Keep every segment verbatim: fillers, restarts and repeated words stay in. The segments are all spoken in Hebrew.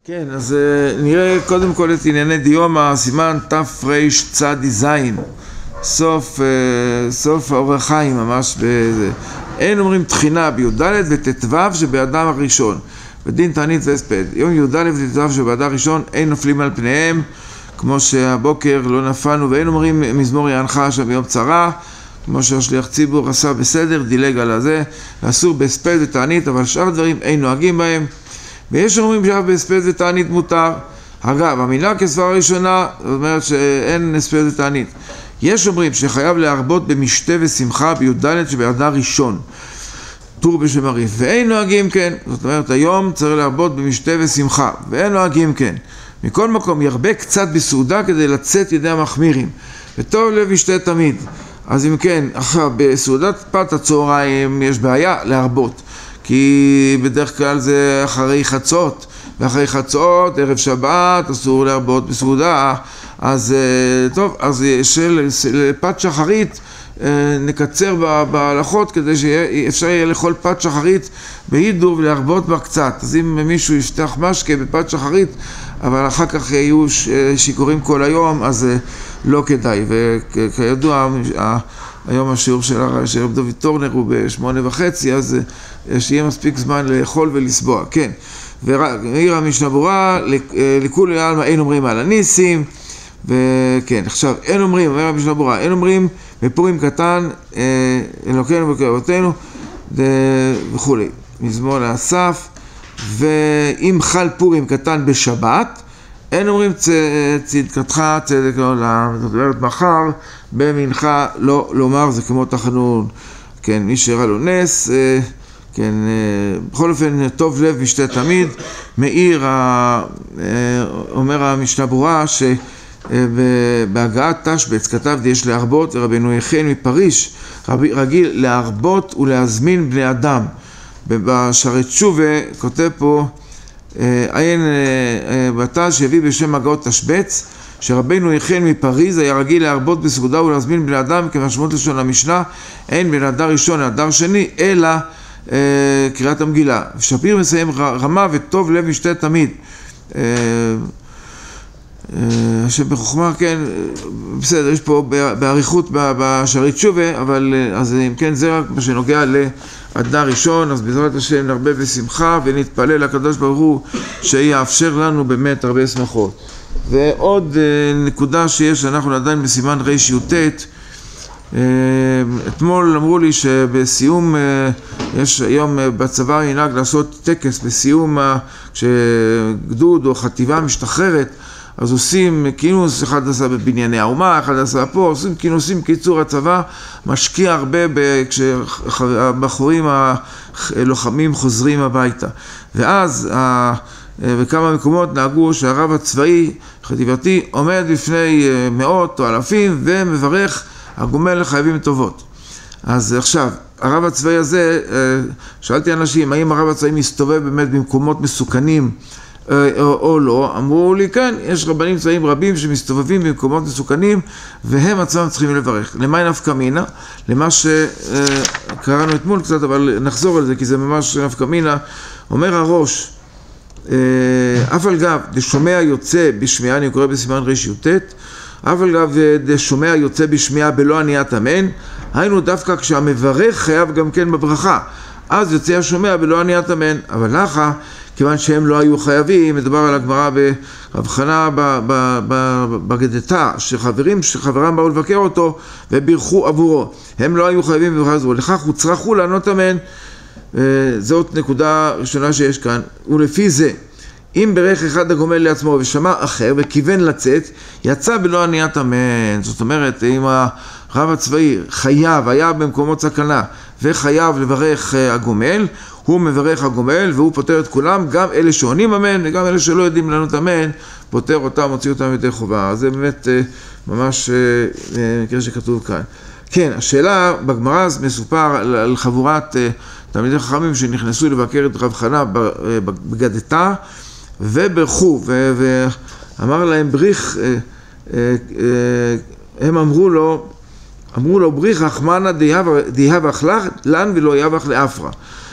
כן, אז נראה קודם כל את ענייני דיומא, סימן תרצ"ז, סוף, סוף האור החיים ממש בזה. אין אומרים תחינה בי"ד וט"ו שבאדם הראשון, ודין תענית והספד. יום י"ד וט"ו שבאדם הראשון אין נופלים על פניהם, כמו שהבוקר לא נפלנו, ואין אומרים מזמור יענך שם ביום צרה, כמו שהשליח ציבור עשה בסדר, דילג על הזה, אסור בהספד ותענית, אבל שאר הדברים אין נוהגים בהם. ויש אומרים שאף בהספד ותענית מותר. אגב, המילה כסברה ראשונה, זאת אומרת שאין הספד ותענית. יש אומרים שחייב להרבות במשתה ושמחה בי"ד שבאדר ראשון, טור בשם הריף, ואין נוהגים כן. זאת אומרת, היום צריך להרבות במשתה ושמחה, ואין נוהגים כן. מכל מקום ירבה קצת בסעודה כדי לצאת ידי המחמירים, וטוב לב ישתה תמיד. אז אם כן, אחר בסעודת פת הצהריים יש בעיה להרבות, כי בדרך כלל זה אחרי חצות, ואחרי חצות, ערב שבת, אסור להרבות בסעודה. אז טוב, אז של פת שחרית נקצר בהלכות כדי שאפשר יהיה לאכול פת שחרית בהידור ולהרבות בה קצת. אז אם מישהו יפתח משקה בפת שחרית, אבל אחר כך יהיו שיכורים כל היום, אז לא כדאי. וכידוע, היום השיעור של רב דוד טורנר הוא בשמונה וחצי, אז שיהיה מספיק זמן לאכול ולסבוע. כן, ומעיר המשנה ברורה, לכולי עלמא אין אומרים על הניסים, וכן, עכשיו, אין אומרים, אומר המשנה ברורה, אין אומרים בפורים קטן, אלוקינו וקרבתנו וכו'. מזמור לאסף, ואם חל פורים קטן בשבת, אין אומרים צדקתך צדק לעולם. זאת אומרת, מחר במנחה לא לומר, זה כמו תחנון. כן, מי שראה לו נס, כן, בכל אופן, טוב לב משתה תמיד. מאיר, אומר המשנה ברורה, שבהגעת תשבץ כתב יש להרבות, ורבנו יחן מפריש רגיל להרבות ולהזמין בני אדם. בשערי תשובה כותב פה עין בתז שהביא בשם הגעות תשבץ, שרבנו יחן מפריז היה רגיל להרבות בסעודה ולהזמין בני אדם, כמשמעות לשון המשנה, אין בין אדר ראשון לאדר שני אלא אה, קריאת המגילה. שפיר מסיים רמה וטוב לב משתה תמיד. אה, השם בחוכמה, כן, בסדר, יש פה בעריכות בשערי תשובה, אבל אז אם כן, זה רק מה שנוגע לאדר ראשון. אז בעזרת השם נרבה בשמחה ונתפלל לקדוש ברוך הוא שיאפשר לנו באמת הרבה שמחות. ועוד נקודה שיש, אנחנו עדיין בסימן רי"ט. אתמול אמרו לי שבסיום, יש היום בצבא ינהג לעשות טקס בסיום, כשגדוד או חטיבה משתחררת, אז עושים כינוס, אחד עשה בבנייני האומה, אחד עשה פה, עושים כינוסים. קיצור, הצבא משקיע הרבה כשהבחורים הלוחמים חוזרים הביתה. ואז בכמה מקומות נהגו שהרב הצבאי חטיבתי עומד בפני מאות או אלפים ומברך הגומל לחייבים טובות. אז עכשיו, הרב הצבאי הזה, שאלתי אנשים, האם הרב הצבאי מסתובב באמת במקומות מסוכנים או, או לא? אמרו לי, כן, יש רבנים צבאיים רבים שמסתובבים במקומות מסוכנים והם עצמם צריכים לברך. למה נפקא מינה? למה שקראנו אתמול קצת, אבל נחזור על זה כי זה ממש נפקא מינה. אומר הראש, אף על גב דשומע יוצא בשמיעה, אני קורא בסימן רי"ט, אף על גב דשומע יוצא בשמיעה בלא עניית אמן, היינו דווקא כשהמברך חייב גם כן בברכה, אז יוצא השומע בלא עניית אמן. אבל לך, כיוון שהם לא היו חייבים, מדובר על הגמרא ברב חנא בגדתא, שחברים שחברם באו לבקר אותו ובירכו עבורו, הם לא היו חייבים בברכה זו, לכך הוא צריכו לענות אמן. זאת נקודה ראשונה שיש כאן. ולפי זה, אם ברך אחד הגומל לעצמו ושמע אחר וכיוון לצאת, יצא בלא עניית אמן. זאת אומרת, אם הרב הצבאי חייב, היה במקומות סכנה וחייב לברך הגומל, הוא מברך הגומל והוא פותר את כולם, גם אלה שעונים אמן וגם אלה שלא יודעים לענות אמן, פותר אותם, מוציא אותם ידי חובה. זה באמת ממש מקרה שכתוב כאן. כן, השאלה בגמרא מסופר על, על חבורת תלמידי חכמים שנכנסו לבקר את רב חנא בגדתא וברכו, ואמר להם בריך, הם אמרו לו, אמרו לו בריך אחמנה דיהבך לך לן ולא יבך לאפרה.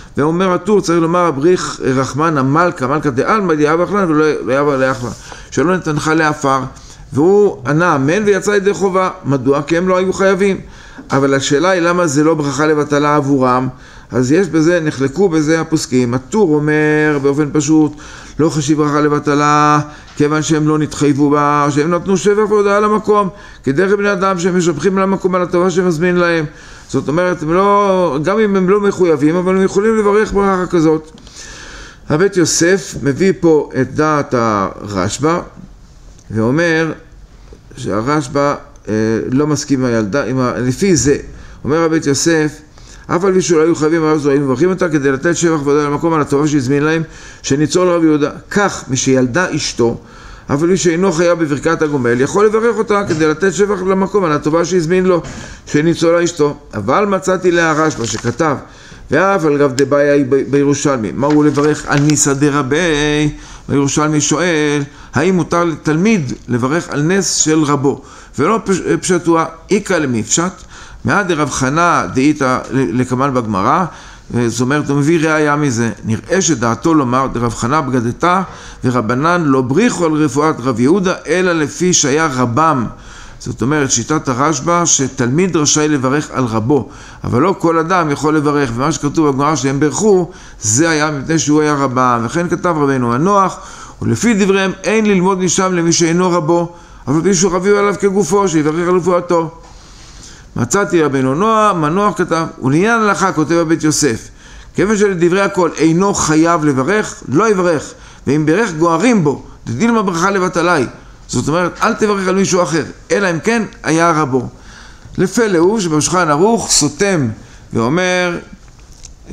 ואומר הטור, צריך לומר, בריך רחמן המלכה, מלכה דעלמא דיאב אכלן ולא יאב לאחלה, שלא נתנך לעפר, והוא ענה אמן ויצא ידי חובה. מדוע? כי הם לא היו חייבים. אבל השאלה היא למה זה לא ברכה לבטלה עבורם. אז יש בזה, נחלקו בזה הפוסקים. הטור אומר באופן פשוט, לא חשיב ברכה לבטלה, כיוון שהם לא נתחייבו בה, שהם נתנו שבח והודעה למקום, כדרך בני אדם שהם משבחים למקום על הטובה שמזמין להם. זאת אומרת, הם לא, גם אם הם לא מחויבים, אבל הם יכולים לברך ברכה כזאת. הבית יוסף מביא פה את דעת הרשב"א, ואומר שהרשב"א אה, לא מסכים עם הילדה, עם ה... לפי זה, אומר הבית יוסף, אף על פי שלא היו חייבים הרב זו, היינו מברכים אותה כדי לתת שבח והודעה למקום על הטובה שהזמין להם, שניצול רב יהודה. כך, משילדה אשתו, אף על פי שאינו חייב בברכת הגומל, יכול לברך אותה כדי לתת שבח למקום על הטובה שהזמין לו, שניצולה אשתו. אבל מצאתי להרשב"א שכתב, ואף על גב דבעיה בירושלמי, מה הוא לברך על ניסא דרבי? בירושלמי שואל, האם מותר לתלמיד לברך על נס של רבו, ולא פשטוה, איקא למפשט, מעד דרב חנא דאיתא לקמן בגמרא, זאת אומרת, הוא מביא ראיה מזה, נראה שדעתו לומר דרב חנא בגדתה, ורבנן לא בריחו על רפואת רב יהודה, אלא לפי שהיה רבם. זאת אומרת, שיטת הרשב"א שתלמיד רשאי לברך על רבו, אבל לא כל אדם יכול לברך, ומה שכתוב בגמרא שהם ברכו, זה היה מפני שהוא היה רבם, וכן כתב רבנו הנוח, ולפי דבריהם אין ללמוד משם למי שאינו רבו, אבל מישהו רביו עליו כגופו, שיברך על רפואתו. מצאתי רבנו נוח, מנוח כתב, ולעניין הלכה כותב הבית יוסף, כיוון שלדברי הכל אינו חייב לברך, לא יברך, ואם ברך גוערים בו, דדילמה ברכה לבטלי. זאת אומרת, אל תברך על מישהו אחר, אלא אם כן היה רבו. לפלא הוא שבשולחן ערוך סותם ואומר, אה,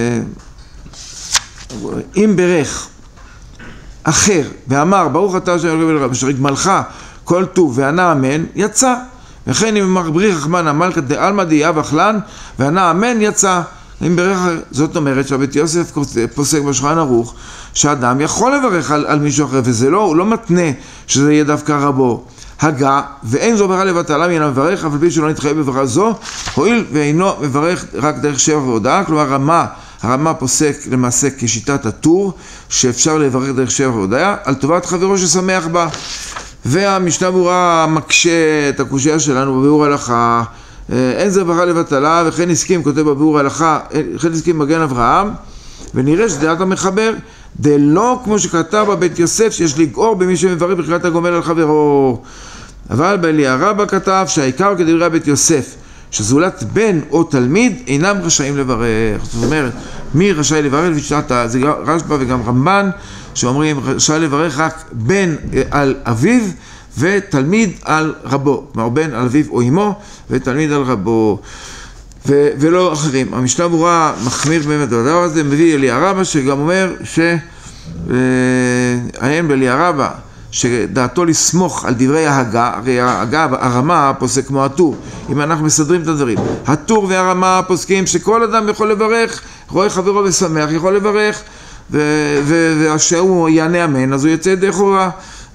אם ברך אחר ואמר ברוך אתה השם אלוהינו מלך אשר יגמלך כל טוב וענה אמן, יצא. וכן אם אמר בריך רחמן המלכה דעלמא דיאב אכלן וענה אמן, יצא. אם ברך, זאת אומרת שהבית יוסף פוסק בשולחן ערוך שאדם יכול לברך על, על מישהו אחר, וזה לא, הוא לא מתנה שזה יהיה דווקא רבו. הגה, ואין זו ברכה לבטלה מן המברך, אף על פי שלא נתחייב בברכה זו, הואיל ואינו מברך רק דרך שבח והודעה, כלומר רמה, הרמה פוסק למעשה כשיטת הטור, שאפשר לברך דרך שבח והודעה, על טובת חברו ששמח בה. והמשנה ברורה מקשה את הקושיה שלנו בביאור הלכה, אין זה ברכה לבטלה, וכן הסכים, כותב בביאור הלכה, וכן הסכים מגן אברהם, ונראה שדעת המחבר, דלא כמו שכתב בבית יוסף, שיש לגעור במי שמברך ברכת הגומל על חברו. אבל באליהו כתב שהעיקר כדברי בית יוסף, שזולת בן או תלמיד אינם רשאים לברך. זאת אומרת, מי רשאי לברך? בשיטת זה רשב"א וגם רמב"ן, שאומרים רשאי לברך רק בן על אביו ותלמיד על רבו. כלומר, בן על אביו או אמו ותלמיד על רבו. ו- ולא אחרים. המשנה ברורה מחמיר באמת בדבר הזה, מביא אליהו שגם אומר שהאין באליהו שדעתו לסמוך על דברי ההגה, הרי ההגה, הרמה פוסק כמו הטור, אם אנחנו מסדרים את הדברים. הטור והרמה פוסקים שכל אדם יכול לברך, רואה חברו ושמח, יכול לברך, והשאו יענה אמן, אז הוא יוצא ידי חובה.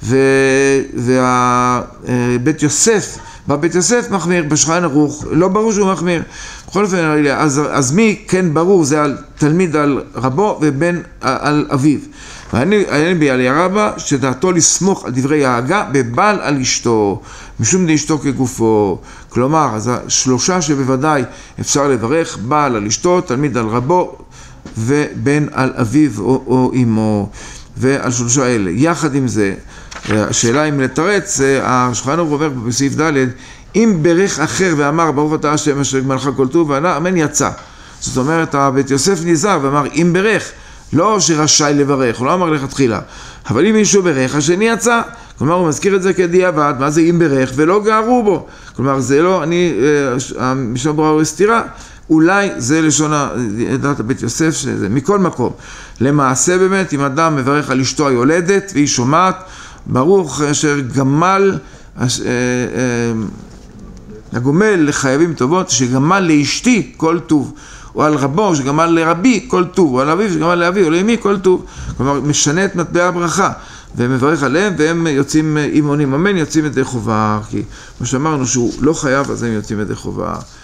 ובית יוסף, בבית יוסף מחמיר, בשולחן ערוך, לא ברור שהוא מחמיר. בכל אופן, אז, אז מי כן ברור, זה על תלמיד על רבו ובן על אביו. ואני באליהו שדעתו לסמוך על דברי ההגה בבעל על אשתו, משום דאשתו כגופו. כלומר, אז השלושה שבוודאי אפשר לברך, בעל על אשתו, תלמיד על רבו ובן על אביו או, או אמו. ועל שלושה אלה. יחד עם זה, השאלה אם לתרץ, השולחן ערוך אומר בסעיף ד' אם ברך אחר ואמר ברוך אתה השם אשר יגמלך כל טוב וענה אמן, יצא. זאת אומרת, הבית יוסף נזהר ואמר אם ברך, לא שרשאי לברך, הוא לא אמר לכתחילה, אבל אם מישהו ברך, השני יצא. כלומר, הוא מזכיר את זה כדיעבד, מה זה אם ברך ולא גערו בו. כלומר, זה לא, אני, המשנה ברורה סתירה, אולי זה לשון דעת הבית יוסף, שזה מכל מקום. למעשה באמת, אם אדם מברך על אשתו היולדת והיא שומעת, ברוך אשר גמל, הגומל לחייבים טובות, שגמל לאשתי כל טוב, או על רבו שגמל לרבי כל טוב, או על אביו שגמל לאבי או לאמי כל טוב. כלומר, משנה את מטבע הברכה, ומברך עליהם, והם יוצאים, אם עונים אמן, יוצאים ידי חובה, כי כמו שאמרנו שהוא לא חייב, אז הם יוצאים ידי חובה.